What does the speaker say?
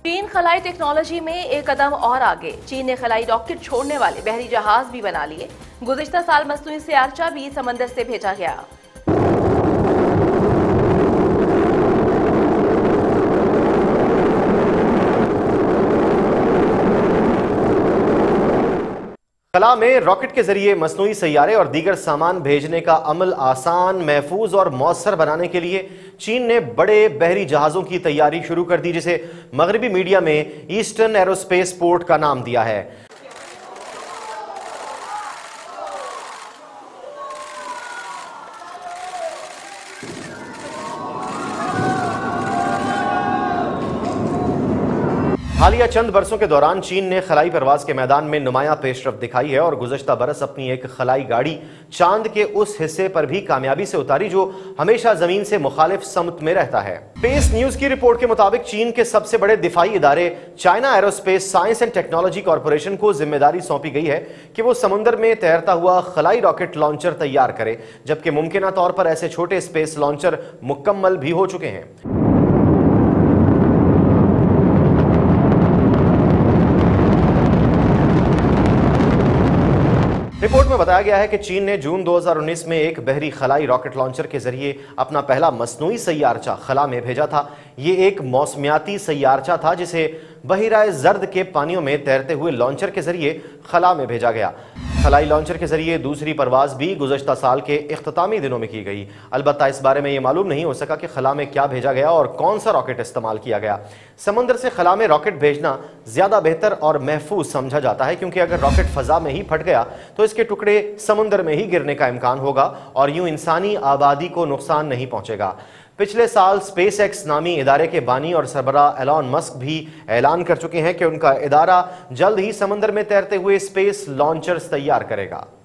चीन खलाई टेक्नोलॉजी में एक कदम और आगे। चीन ने खलाई रॉकेट छोड़ने वाले बहरी जहाज भी बना लिए। गुज़िश्ता साल मसनूई सयारचा भी समंदर से भेजा गया। खला में रॉकेट के जरिए मसनूई सैयारे और दीगर सामान भेजने का अमल आसान, महफूज और मौसर बनाने के लिए चीन ने बड़े बहरी जहाजों की तैयारी शुरू कर दी, जिसे मगरबी मीडिया में ईस्टर्न एरोस्पेस पोर्ट का नाम दिया है। हालिया चंद बरसों के दौरान चीन ने खलाई परवाज के मैदान में नुमायां पेशरफ्त दिखाई है और गुज़श्ता बरस अपनी एक खलाई गाड़ी चांद के उस हिस्से पर भी कामयाबी से उतारी जो हमेशा जमीन से मुखालिफ समत में रहता है। स्पेस न्यूज की रिपोर्ट के मुताबिक चीन के सबसे बड़े दिफाई इदारे China Aerospace Science and Technology Corporation को जिम्मेदारी सौंपी गई है कि वो समुद्र में तैरता हुआ खलाई रॉकेट लॉन्चर तैयार करे, जबकि मुमकिन तौर पर ऐसे छोटे स्पेस लॉन्चर मुकम्मल भी हो चुके हैं। रिपोर्ट में बताया गया है कि चीन ने जून 2019 में एक बहरी खलाई रॉकेट लॉन्चर के जरिए अपना पहला मसनूई सैयारचा खला में भेजा था। ये एक मौसमियाती सैयारचा था जिसे बहिराए जर्द के पानियों में तैरते हुए लॉन्चर के जरिए खला में भेजा गया। खलाई लॉन्चर के जरिए दूसरी परवाज भी गुज़श्ता साल के इख्तितामी दिनों में की गई। अलबत्ता इस बारे में यह मालूम नहीं हो सका कि खला में क्या भेजा गया और कौन सा रॉकेट इस्तेमाल किया गया। समंदर से खला में रॉकेट भेजना ज्यादा बेहतर और महफूज समझा जाता है, क्योंकि अगर रॉकेट फजा में ही फट गया तो इसके टुकड़े समुद्र में ही गिरने का इम्कान होगा और यूं इंसानी आबादी को नुकसान नहीं पहुंचेगा। पिछले साल स्पेस एक्स नामी इदारे के बानी और सरबराह एलॉन मस्क भी ऐलान कर चुके हैं कि उनका इदारा जल्द ही समंदर में तैरते हुए स्पेस लॉन्चर्स तैयार करेगा।